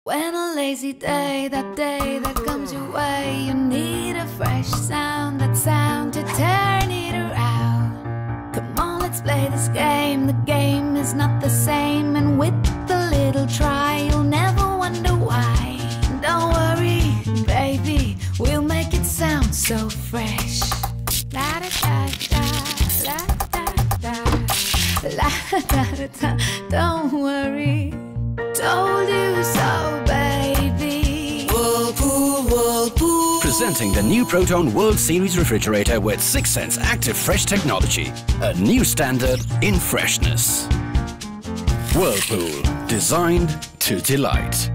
When a lazy day, that day that comes your way, you need a fresh sound, that sound to turn it around. Come on, let's play this game. The game is not the same, and with a little try, you'll never wonder why. Don't worry, baby, we'll make it sound so fresh. La da da da, la da da, la da da da. Don't worry, told you so, baby. Whirlpool, Whirlpool. Presenting the new Proton World Series refrigerator with 6sense Active Fresh technology. A new standard in freshness. Whirlpool, designed to delight.